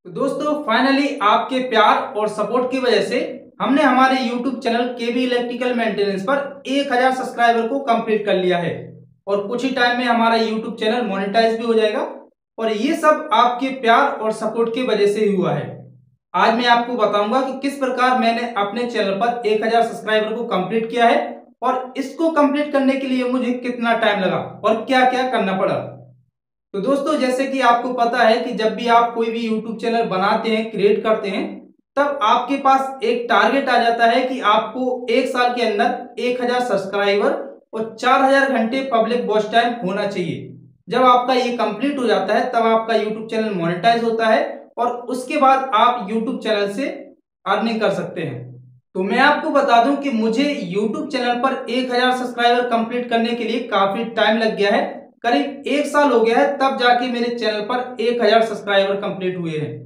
तो दोस्तों फाइनली आपके प्यार और सपोर्ट की वजह से हमने हमारे YouTube channel KB electrical maintenance पर 1000 सब्सक्राइबर को कंप्लीट कर लिया है और कुछ ही टाइम में हमारा YouTube चैनल मोनेटाइज भी हो जाएगा। और ये सब आपके प्यार और सपोर्ट की वजह से ही हुआ है। आज मैं आपको बताऊंगा कि किस प्रकार मैंने अपने चैनल पर 1000 सब्सक्राइबर को कंप्लीट किया है और इसको कंप्लीट करने के लिए मुझे कितना टाइम लगा और क्या क्या करना पड़ा। तो दोस्तों जैसे कि आपको पता है कि जब भी आप कोई भी YouTube चैनल बनाते हैं, क्रिएट करते हैं, तब आपके पास एक टारगेट आ जाता है कि आपको एक साल के अंदर 1000 सब्सक्राइबर और 4000 घंटे पब्लिक वॉच टाइम होना चाहिए। जब आपका ये कंप्लीट हो जाता है तब आपका YouTube चैनल मोनेटाइज होता है और उसके बाद आप YouTube चैनल से अर्निंग कर सकते हैं। तो मैं आपको बता दूं कि मुझे YouTube चैनल पर 1000 सब्सक्राइबर कंप्लीट करने के लिए काफी टाइम लग गया है। करीब एक साल हो गया है तब जाके मेरे चैनल पर 1000 सब्सक्राइबर कंप्लीट हुए हैं।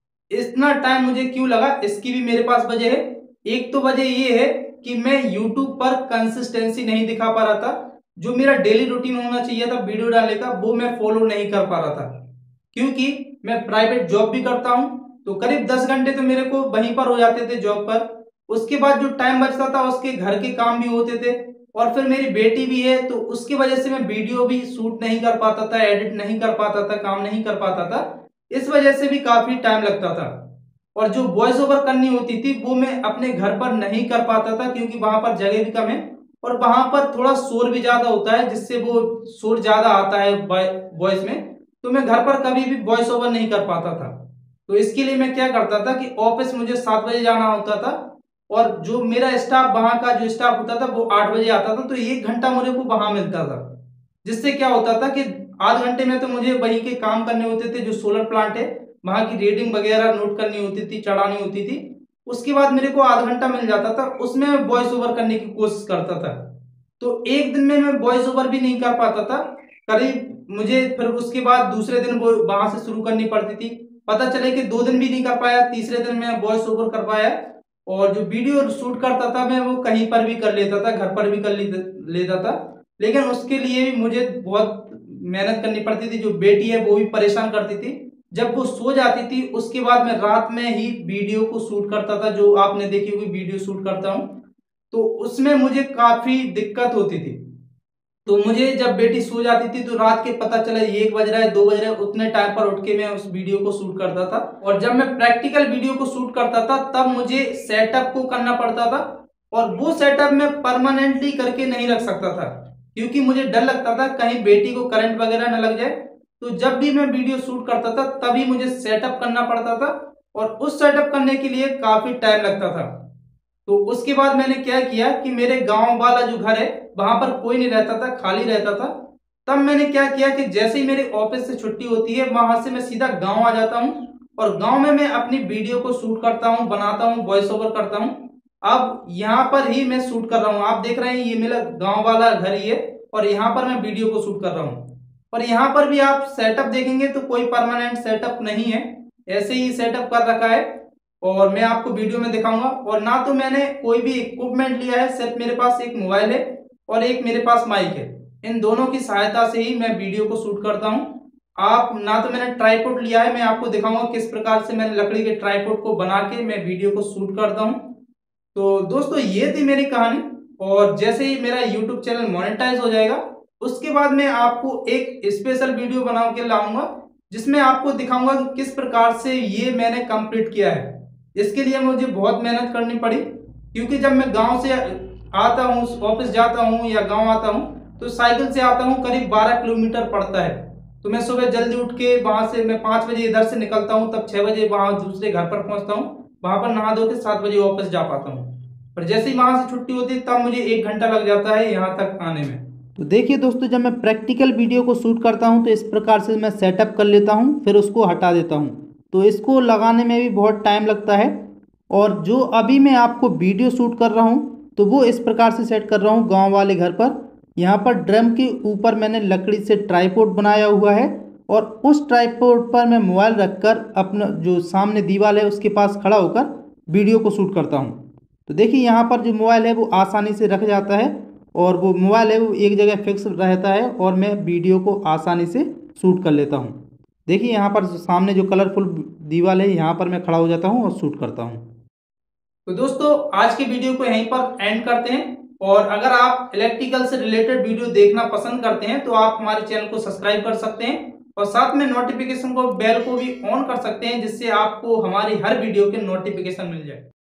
इतना टाइम मुझे क्यों लगा इसकी भी मेरे पास वजह है। एक तो वजह ये है कि मैं YouTube पर कंसिस्टेंसी नहीं दिखा पा रहा था। जो मेरा डेली रूटीन होना चाहिए था वीडियो डालने का वो मैं फॉलो नहीं कर पा रहा था, क्योंकि मैं प्राइवेट जॉब भी करता हूं। तो करीब 10 घंटे तो मेरे को वहीं पर हो जाते थे जॉब पर। उसके बाद जो टाइम बचता था उसके घर के काम भी होते थे और फिर मेरी बेटी भी है, तो उसकी वजह से मैं वीडियो भी शूट नहीं कर पाता था, एडिट नहीं कर पाता था, काम नहीं कर पाता था। इस वजह से भी काफी टाइम लगता था। और जो वॉइस ओवर करनी होती थी वो मैं अपने घर पर नहीं कर पाता था, क्योंकि वहां पर जगह भी कम है और वहां पर थोड़ा शोर भी ज्यादा होता है, जिससे वो शोर ज्यादा आता है वॉइस में। तो मैं घर पर कभी भी वॉइस ओवर नहीं कर पाता था। तो इसके लिए मैं क्या करता था कि ऑफिस मुझे 7 बजे जाना होता था और जो मेरा स्टाफ, वहां का जो स्टाफ होता था वो 8 बजे आता था। तो 1 घंटा मुझे को वहां मिलता था, जिससे क्या होता था कि आध घंटे में तो मुझे वही के काम करने होते थे। जो सोलर प्लांट है वहां की रीडिंग वगैरह नोट करनी होती थी, चढ़ानी होती थी। उसके बाद मेरे को आध घंटा मिल जाता था, उसमें मैं वॉइस ओवर करने की कोशिश करता था। तो एक दिन में मैं वॉइस ओवर भी नहीं कर पाता था। करीब मुझे फिर उसके बाद दूसरे दिन वो वहां से शुरू करनी पड़ती थी। पता चले कि 2 दिन भी नहीं कर पाया, तीसरे दिन मैं वॉइस ओवर कर पाया। और जो वीडियो शूट करता था मैं वो कहीं पर भी कर लेता था, घर पर भी कर लेता था। लेकिन उसके लिए भी मुझे बहुत मेहनत करनी पड़ती थी। जो बेटी है वो भी परेशान करती थी। जब वो सो जाती थी उसके बाद मैं रात में ही वीडियो को शूट करता था, जो आपने देखी होगी वीडियो शूट करता हूँ। तो उसमें मुझे काफी दिक्कत होती थी। तो मुझे जब बेटी सो जाती थी तो रात के पता चला 1 बज रहा है, 2 बज रहा है, उतने टाइम पर उठ के मैं उस वीडियो को शूट करता था। और जब मैं प्रैक्टिकल वीडियो को शूट करता था तब मुझे सेटअप को करना पड़ता था। और वो सेटअप मैं परमानेंटली करके नहीं रख सकता था, क्योंकि मुझे डर लगता था कहीं बेटी को करंट वगैरह न लग जाए। तो जब भी मैं वीडियो शूट करता था तभी मुझे सेटअप करना पड़ता था और उस सेटअप करने के लिए काफी टाइम लगता था। तो उसके बाद मैंने क्या किया कि मेरे गांव वाला जो घर है वहां पर कोई नहीं रहता था, खाली रहता था। तब मैंने क्या किया कि जैसे ही मेरे ऑफिस से छुट्टी होती है वहां से मैं सीधा गांव आ जाता हूँ और गांव में मैं अपनी वीडियो को शूट करता हूँ, बनाता हूँ, वॉइस ओवर करता हूँ। अब यहाँ पर ही मैं शूट कर रहा हूँ, आप देख रहे हैं ये मेरा गांव वाला घर ही है और यहाँ पर मैं वीडियो को शूट कर रहा हूँ। और यहाँ पर भी आप सेटअप देखेंगे तो कोई परमानेंट सेटअप नहीं है, ऐसे ही सेटअप कर रखा है। और मैं आपको वीडियो में दिखाऊंगा। और ना तो मैंने कोई भी इक्विपमेंट लिया है, सिर्फ मेरे पास एक मोबाइल है और एक मेरे पास माइक है। इन दोनों की सहायता से ही मैं वीडियो को शूट करता हूँ। आप ना तो मैंने ट्राइपॉड लिया है, मैं आपको दिखाऊंगा किस प्रकार से मैंने लकड़ी के ट्राइपॉड को बना के मैं वीडियो को शूट करता हूँ। तो दोस्तों ये थी मेरी कहानी। और जैसे ही मेरा यूट्यूब चैनल मोनेटाइज हो जाएगा उसके बाद मैं आपको एक स्पेशल वीडियो बना के लाऊंगा, जिसमें आपको दिखाऊंगा कि किस प्रकार से ये मैंने कंप्लीट किया है। इसके लिए मुझे बहुत मेहनत करनी पड़ी, क्योंकि जब मैं गांव से आता हूँ, ऑफिस जाता हूँ या गांव आता हूँ तो साइकिल से आता हूँ, करीब 12 किलोमीटर पड़ता है। तो मैं सुबह जल्दी उठ के वहां से मैं 5 बजे इधर से निकलता हूँ, तब 6 बजे वहां दूसरे घर पर पहुंचता हूँ। वहां पर नहा धो के 7 बजे वापस जा पाता हूँ। पर जैसे ही वहां से छुट्टी होती है तब मुझे 1 घंटा लग जाता है यहाँ तक आने में। तो देखिए दोस्तों, जब मैं प्रैक्टिकल वीडियो को शूट करता हूँ तो इस प्रकार से मैं सेटअप कर लेता हूँ, फिर उसको हटा देता हूँ। तो इसको लगाने में भी बहुत टाइम लगता है। और जो अभी मैं आपको वीडियो शूट कर रहा हूँ तो वो इस प्रकार से सेट कर रहा हूँ गांव वाले घर पर। यहाँ पर ड्रम के ऊपर मैंने लकड़ी से ट्राइपॉड बनाया हुआ है और उस ट्राइपॉड पर मैं मोबाइल रखकर अपना जो सामने दीवार है उसके पास खड़ा होकर वीडियो को शूट करता हूँ। तो देखिए यहाँ पर जो मोबाइल है वो आसानी से रख जाता है और वो मोबाइल है वो एक जगह फिक्स रहता है और मैं वीडियो को आसानी से शूट कर लेता हूँ। देखिए यहाँ पर सामने जो कलरफुल दीवार है, यहाँ पर मैं खड़ा हो जाता हूँ और शूट करता हूँ। तो दोस्तों आज की वीडियो को यहीं पर एंड करते हैं, और अगर आप इलेक्ट्रिकल से रिलेटेड वीडियो देखना पसंद करते हैं तो आप हमारे चैनल को सब्सक्राइब कर सकते हैं और साथ में नोटिफिकेशन को बेल को भी ऑन कर सकते हैं, जिससे आपको हमारी हर वीडियो के नोटिफिकेशन मिल जाए।